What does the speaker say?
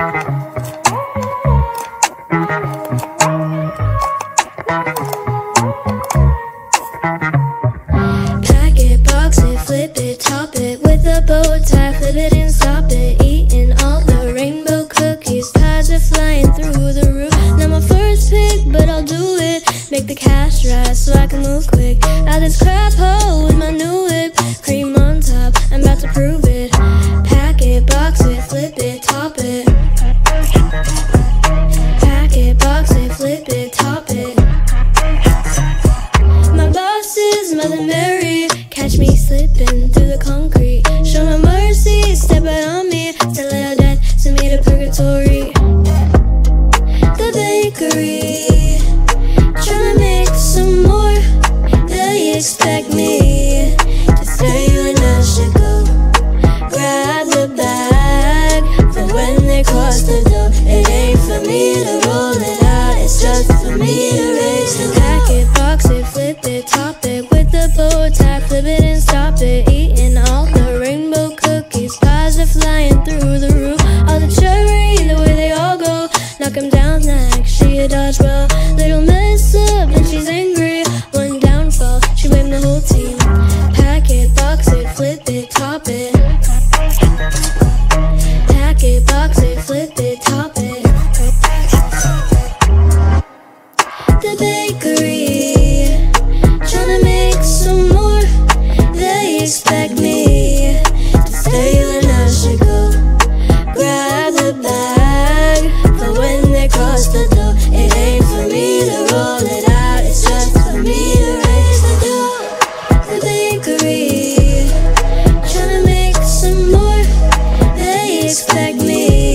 Pack it, box it, flip it, top it with a bow tie, flip it and stop it. Eating all the rainbow cookies, pies are flying through the roof. Not my first pick, but I'll do it. Make the cash rise so I can move quick out this crap hole with my new whip. Cream on top, I'm about to prove it. Pack it, box it, flip it, top it. Pack it, box it, flip it, top it. My boss is Mother Mary, catch me slipping through the concrete. Show no mercy, step out on me. Still out dead, send me to purgatory. The bakery, tryna make some more. They expect me to say when I should go. Grab the bag for when they cross the door. It ain't for me to roll it out, it's just for me to raise the pack it, box it, flip it, top it with the bow tie, flip it and stop it. Eating all the rainbow cookies, pies are flying through the roof. All the cherry, the way they all go, knock 'em down like she a dodgeball. Little mess up and she's angry. One downfall, she blamed the whole team. Pack it, box it, flip it, top it. Pack it, box it, flip it, top it. The bakery, tryna make some more. They expect me to stay when I should go. Grab the bag for when they cross the door. It ain't for me to roll it out, it's just for me to raise the door. The bakery, tryna make some more. They expect me